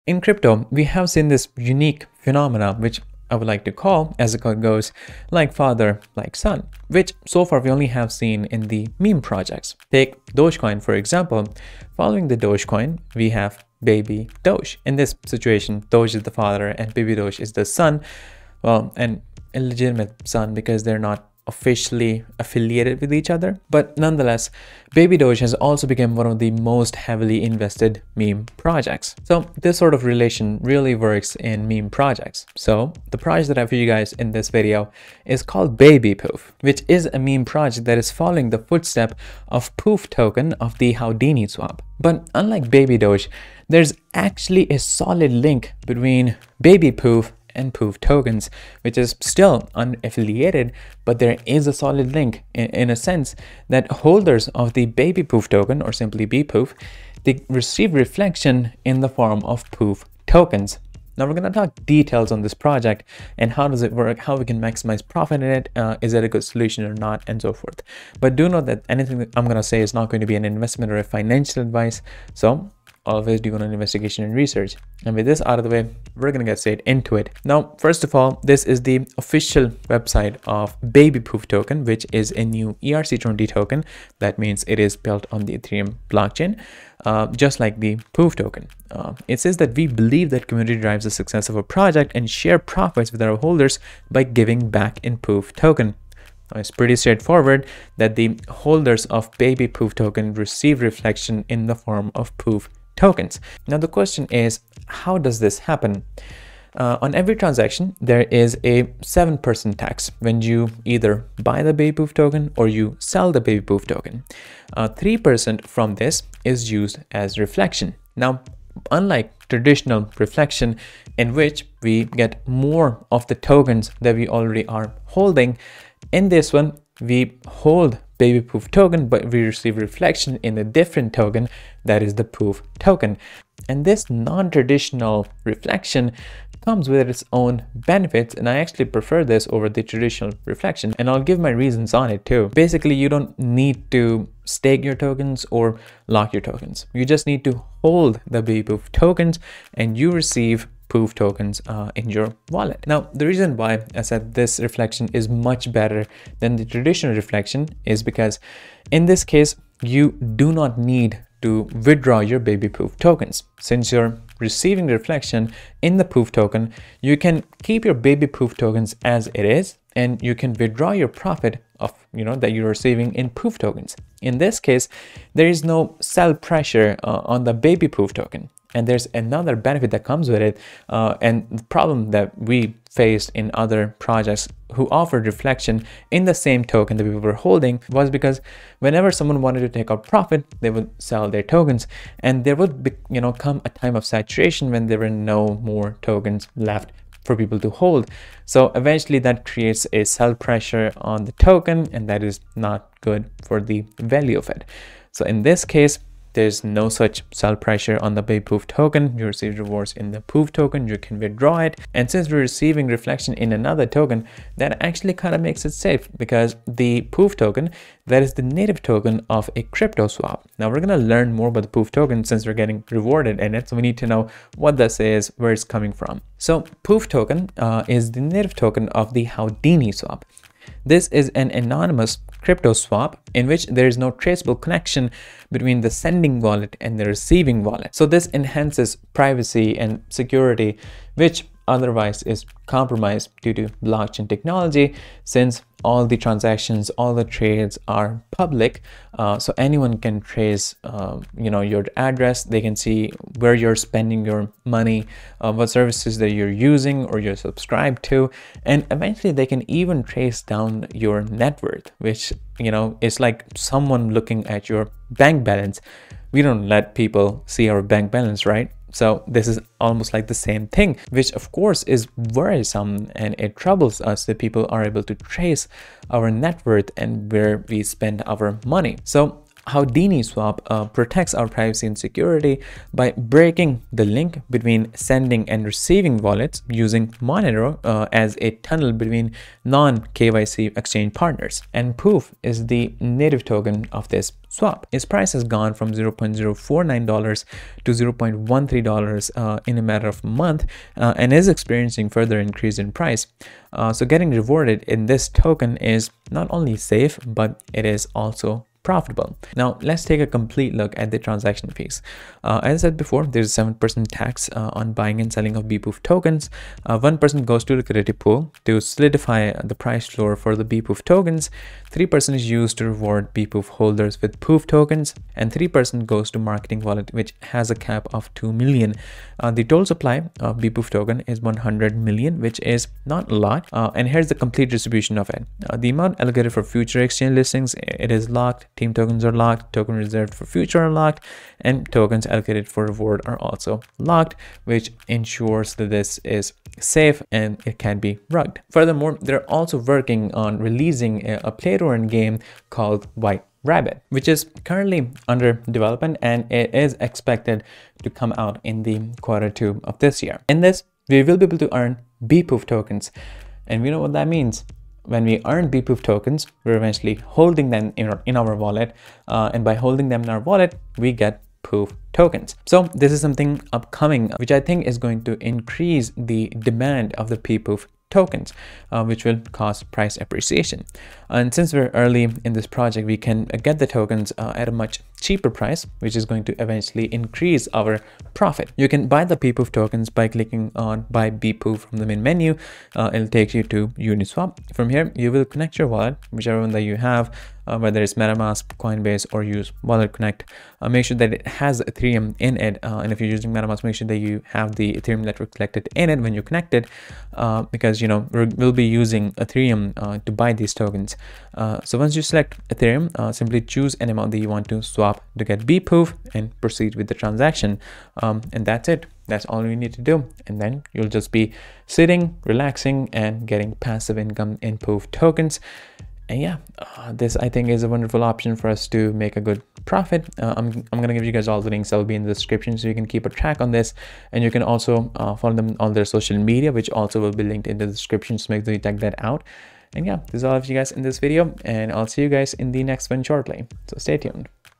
In crypto, we have seen this unique phenomena, which I would like to call, as the code goes, like father, like son, which so far we only have seen in the meme projects. Take Dogecoin, for example. Following the Dogecoin, we have baby Doge. In this situation, Doge is the father and baby Doge is the son. Well, an illegitimate son because they're not officially affiliated with each other. But nonetheless, baby Doge has also become one of the most heavily invested meme projects. So this sort of relation really works in meme projects. So the project that I have for you guys in this video is called BPOOF, which is a meme project that is following the footstep of POOF token of the Houdini swap. But unlike baby Doge, there's actually a solid link between BPOOF and POOF tokens, which is still unaffiliated, but there is a solid link in a sense that holders of the BPOOF token, or simply BPOOF, they receive reflection in the form of POOF tokens. Now we're going to talk details on this project and how does it work, how we can maximize profit in it, is it a good solution or not, and so forth. But do note that anything that I'm going to say is not going to be an investment or a financial advice. So always do an investigation and research. And with this out of the way, we're gonna get straight into it. Now, first of all, this is the official website of BPOOF token, which is a new ERC20 token. That means it is built on the Ethereum blockchain, just like the POOF token. It says that we believe that community drives the success of a project and share profits with our holders by giving back in POOF token. It's pretty straightforward that the holders of BPOOF token receive reflection in the form of POOF tokens. Now the question is, how does this happen? On every transaction, there is a 7% tax when you either buy the BPOOF token or you sell the BPOOF token. 3% from this is used as reflection. Now, unlike traditional reflection in which we get more of the tokens that we already are holding, in this one, we hold BPOOF token, but we receive reflection in a different token, that is the POOF token. And this non-traditional reflection comes with its own benefits, and I actually prefer this over the traditional reflection, and I'll give my reasons on it too. Basically, you don't need to stake your tokens or lock your tokens. You just need to hold the BPOOF tokens and you receive POOF tokens in your wallet. Now, the reason why I said this reflection is much better than the traditional reflection is because in this case, you do not need to withdraw your BPOOF tokens. Since you're receiving reflection in the POOF token, you can keep your BPOOF tokens as it is, and you can withdraw your profit of that you're receiving in POOF tokens. In this case, there is no sell pressure on the BPOOF token. And there's another benefit that comes with it, and the problem that we faced in other projects who offered reflection in the same token that we were holding was because whenever someone wanted to take out profit, they would sell their tokens, and there would be, come a time of saturation when there were no more tokens left for people to hold. So eventually that creates a sell pressure on the token, and that is not good for the value of it. So in this case, there's no such sell pressure on the BPOOF token. You receive rewards in the POOF token, you can withdraw it. And since we're receiving reflection in another token, that actually kind of makes it safe, because the POOF token, that is the native token of a crypto swap. Now we're going to learn more about the POOF token since we're getting rewarded in it. So we need to know what this is, where it's coming from. So POOF token is the native token of the Houdini swap. This is an anonymous crypto swap in which there is no traceable connection between the sending wallet and the receiving wallet. So this enhances privacy and security, which otherwise is compromised due to blockchain technology, since all the transactions, all the trades are public. So anyone can trace your address. They can see where you're spending your money, what services that you're using or you're subscribed to, and eventually they can even trace down your net worth, which is like someone looking at your bank balance. We don't let people see our bank balance, right? So this is almost like the same thing, which of course is worrisome, and it troubles us that people are able to trace our net worth and where we spend our money. So how DNSwap protects our privacy and security by breaking the link between sending and receiving wallets using Monero as a tunnel between non-KYC exchange partners. And POOF is the native token of this swap. Its price has gone from $0.049 to $0.13 in a matter of a month and is experiencing further increase in price. So getting rewarded in this token is not only safe, but it is also profitable. Now let's take a complete look at the transaction fees. As I said before, there's a 7% tax on buying and selling of BPOOF tokens. 1% goes to liquidity pool to solidify the price floor for the BPOOF tokens. 3% is used to reward BPOOF holders with POOF tokens, and 3% goes to marketing wallet, which has a cap of 2 million. The total supply of BPOOF token is 100 million, which is not a lot. And here's the complete distribution of it. The amount allocated for future exchange listings, it is locked. Team tokens are locked, token reserved for future are locked, and tokens allocated for reward are also locked, which ensures that this is safe and it can be rugged. Furthermore, they're also working on releasing a play to earn game called White Rabbit, which is currently under development, and it is expected to come out in the Q2 of this year. In this, we will be able to earn BPOOF tokens, and we know what that means. When we earn BPOOF tokens, we're eventually holding them in our wallet, and by holding them in our wallet, we get POOF tokens. So this is something upcoming, which I think is going to increase the demand of the BPOOF tokens, which will cause price appreciation. And since we're early in this project, we can get the tokens at a much cheaper price, which is going to eventually increase our profit. You can buy the BPOOF tokens by clicking on buy BPOOF from the main menu. It'll take you to Uniswap. From here, you will connect your wallet, whichever one that you have, whether it's MetaMask, Coinbase, or use Wallet Connect. Make sure that it has Ethereum in it, and if you're using MetaMask, make sure that you have the Ethereum network selected in it when you connect it, because we'll be using Ethereum to buy these tokens. So once you select Ethereum, simply choose an amount that you want to swap to get BPOOF and proceed with the transaction, and that's it. That's all you need to do, and then you'll just be sitting, relaxing, and getting passive income in POOF tokens. And yeah, this I think is a wonderful option for us to make a good profit. I'm gonna give you guys all the links. I'll be in the description, so you can keep a track on this, and you can also follow them on their social media, which also will be linked in the description. So make sure you check that out. And yeah, this is all of you guys in this video, and I'll see you guys in the next one shortly. So stay tuned.